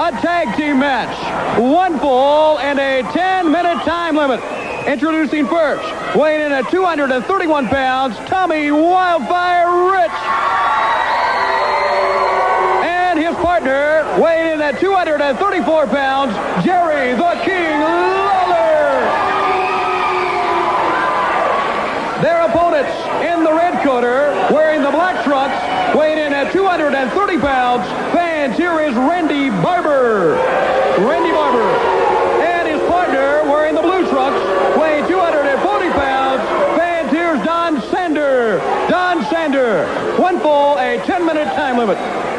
A tag team match. 1 fall and a 10-minute time limit. Introducing first, weighing in at 231 pounds, Tommy Wildfire Rich. And his partner, weighing in at 234 pounds, Jerry the King Lawler. Their opponents in the red corner, wearing the black trunks, weighing in at 230 pounds, fans, here is Randy Barber. Randy Barber. And his partner, wearing the blue trunks, weighing 240 pounds, fans, here's Don Sander. Don Sander. 1 fall, a 10-minute time limit.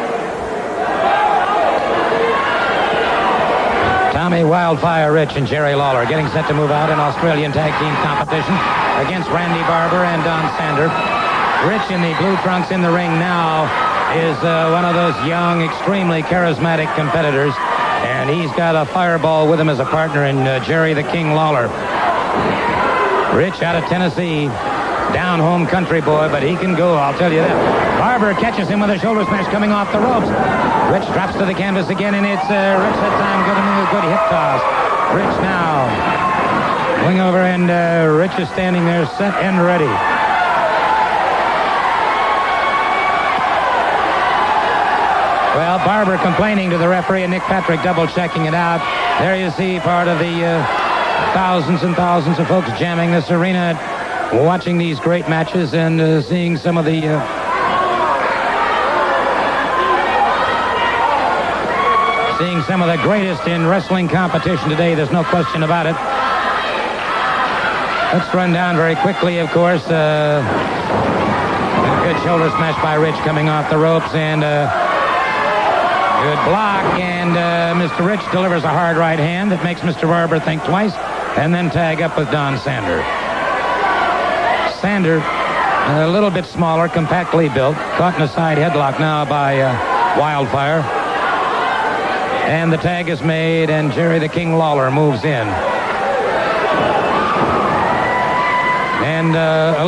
Tommy Wildfire Rich and Jerry Lawler getting set to move out in Australian tag team competition against Randy Barber and Don Sander. Rich in the blue trunks in the ring now is one of those young, extremely charismatic competitors, and he's got a fireball with him as a partner in Jerry the King Lawler. Rich out of Tennessee, down home country boy, but he can go, I'll tell you that. Barber catches him with a shoulder smash coming off the ropes. Rich drops to the canvas again, and it's Rich that time getting a good hip toss. Rich now going over, and Rich is standing there set and ready. Well, Barber complaining to the referee, and Nick Patrick double-checking it out. There you see part of the thousands and thousands of folks jamming this arena, watching these great matches and seeing some of the... seeing some of the greatest in wrestling competition today. There's no question about it. Let's run down very quickly, of course. A good shoulder smash by Rich coming off the ropes, and good block, and Mr. Rich delivers a hard right hand that makes Mr. Barber think twice, and then tag up with Don Sander. Sander, a little bit smaller, compactly built, caught in a side headlock now by Wildfire. And the tag is made, and Jerry the King Lawler moves in. And a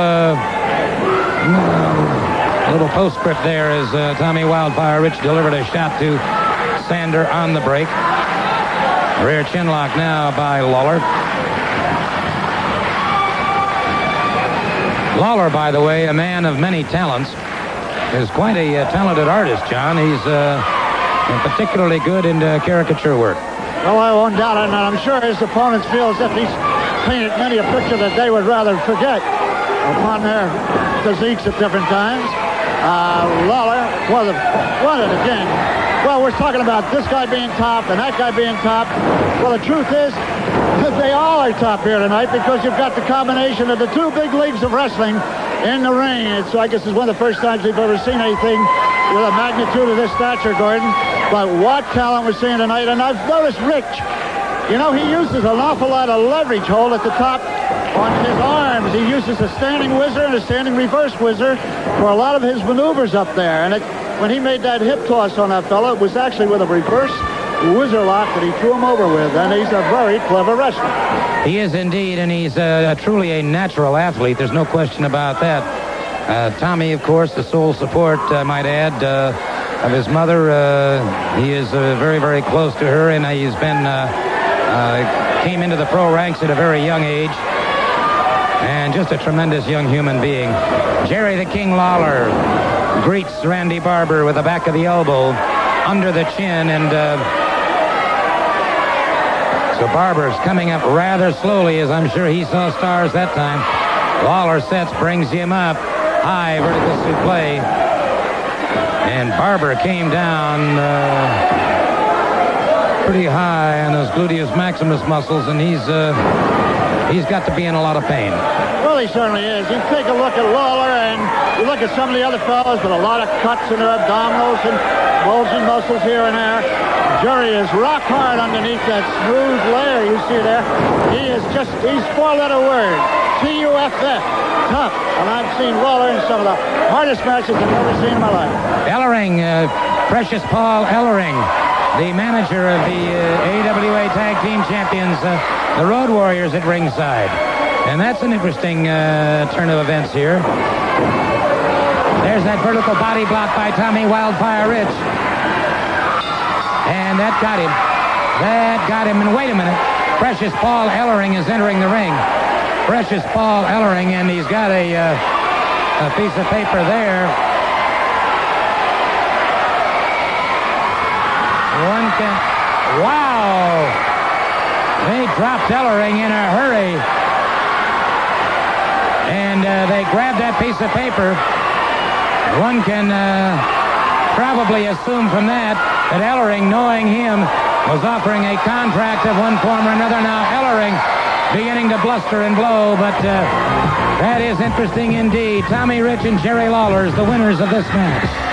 little postscript there as Tommy Wildfire Rich delivered a shot to Sander on the break. Rear chinlock now by Lawler. Lawler, by the way, a man of many talents, is quite a talented artist, John. He's particularly good in caricature work. Well, I won't doubt it, and I'm sure his opponents feel as if he's painted many a picture that they would rather forget upon their physiques at different times. Lawler won it again. Well, we're talking about this guy being top and that guy being top. Well, the truth is that they all are top here tonight because you've got the combination of the two big leagues of wrestling in the ring. So I guess it's one of the first times we've ever seen anything with a magnitude of this stature, Gordon. But what talent we're seeing tonight. And I've noticed Rich, you know, he uses an awful lot of leverage hold at the top on his arms. He uses a standing whizzer and a standing reverse whizzer for a lot of his maneuvers up there. And when he made that hip toss on that fellow, it was actually with a reverse whizzer lock that he threw him over with. And he's a very clever wrestler. He is indeed, and he's truly a natural athlete. There's no question about that. Tommy, of course, the sole support, I might add, of his mother. He is very, very close to her, and he's been came into the pro ranks at a very young age, and just a tremendous young human being. Jerry the King Lawler greets Randy Barber with the back of the elbow under the chin, and so Barber's coming up rather slowly, as I'm sure he saw stars that time. Lawler sets, brings him up high, vertical suplex, and Barber came down pretty high on those gluteus maximus muscles, and he's got to be in a lot of pain. Well, he certainly is. You take a look at Lawler, and you look at some of the other fellows with a lot of cuts in their abdominals and bulging muscles here and there. Jerry is rock hard underneath that smooth layer you see there. He's four-letter word, T-U-F-F, tough. And I've seen Lawler in some of the hardest matches I've ever seen in my life. Ellering, Precious Paul Ellering, the manager of the AWA Tag Team Champions, the Road Warriors at ringside. And that's an interesting turn of events here. There's that vertical body block by Tommy Wildfire Rich. And that got him. That got him. And wait a minute. Precious Paul Ellering is entering the ring. Precious Paul Ellering, and he's got a piece of paper there. One can... Wow! They dropped Ellering in a hurry. And they grabbed that piece of paper. One can probably assume from that Ellering, knowing him, was offering a contract of one form or another. Now Ellering beginning to bluster and blow, but that is interesting indeed. Tommy Rich and Jerry Lawler is the winners of this match.